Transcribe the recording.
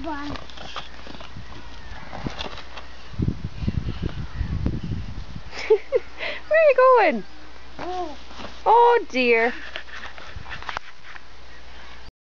One. Where are you going? Oh. Oh dear.